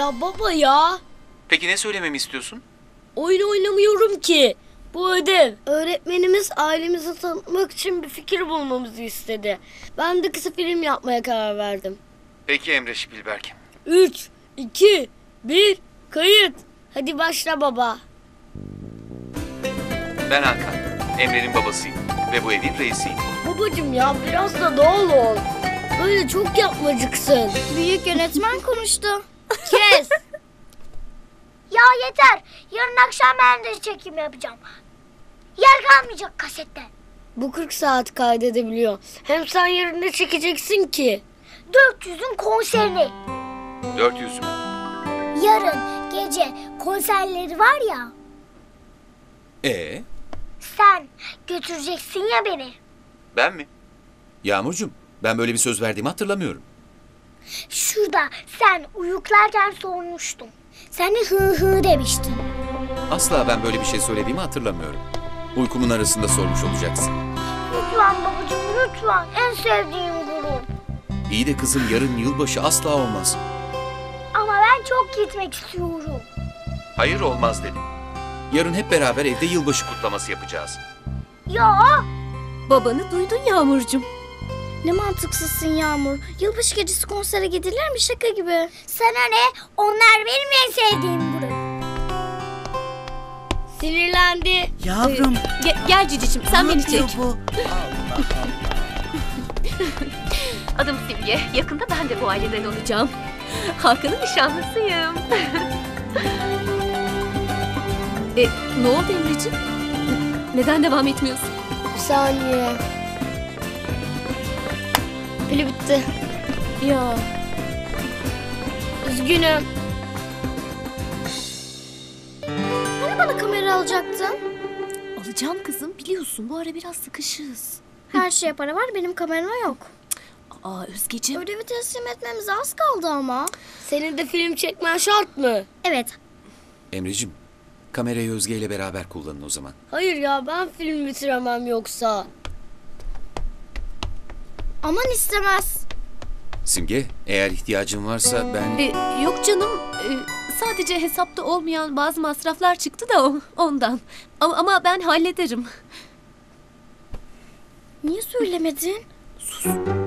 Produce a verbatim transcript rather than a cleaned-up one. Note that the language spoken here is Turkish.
Ya baba ya. Peki ne söylememi istiyorsun? Oyun oynamıyorum ki. Bu ödev. Öğretmenimiz ailemizi tanıtmak için bir fikir bulmamızı istedi. Ben de kısa film yapmaya karar verdim. Peki Emre Şipilberk. Üç, iki, bir, kayıt. Hadi başla baba. Ben Hakan. Emre'nin babasıyım. Ve bu evin reisiyim. Babacım ya biraz da doğal ol. Böyle çok yapmacıksın. Büyük yönetmen konuştu. Kes. Ya yeter. Yarın akşam ben de çekim yapacağım. Yer kalmayacak kasette. Bu kırk saat kaydedebiliyor. Hem sen yarın ne çekeceksin ki? dört yüzün konserini. dört yüz mü? Yarın gece konserleri var ya. Ee, Sen götüreceksin ya beni. Ben mi? Yağmurcuğum, ben böyle bir söz verdiğimi hatırlamıyorum. Şurada sen uyuklarken sormuştum. Sen de hı hı demiştin. Asla ben böyle bir şey söylediğimi hatırlamıyorum. Uykumun arasında sormuş olacaksın. Lütfen babacığım lütfen. En sevdiğim grup. İyi de kızım, yarın yılbaşı asla olmaz. Ama ben çok gitmek istiyorum. Hayır, olmaz dedim. Yarın hep beraber evde yılbaşı kutlaması. Kutlaması yapacağız. Ya Babanı duydun Yağmurcuğum. ne mantıksızsın Yağmur. Yılbaşı gecesi konsere gidilir mi, şaka gibi. Sana ne? Onlar benim en sevdiğim grup. Sinirlendi. Yavrum. Ge- gel cicicim, sen ne beni yapıyor çek. bu? Allah Allah. Adım Simge. Yakında ben de bu aileden olacağım. Hakan'ın nişanlısıyım. e, ne oldu Emre'ciğim? Neden devam etmiyorsun? Bir saniye. Pili bitti. Ya Üzgünüm. Hani bana kamera alacaktın? alacağım kızım, biliyorsun bu ara biraz sıkışığız. Her şeye para var, benim kamerama yok. Aa Özgeciğim. Ödevi teslim etmemize az kaldı ama. Senin de film çekmen şart mı? Evet. Emreciğim, kamerayı Özge ile beraber kullanın o zaman. Hayır ya, ben film bitiremem yoksa. Aman istemez. Simge, eğer ihtiyacın varsa ben... E, yok canım, e, sadece hesapta olmayan bazı masraflar çıktı da o- ondan. Ama, ama ben hallederim. Niye söylemedin? Sus.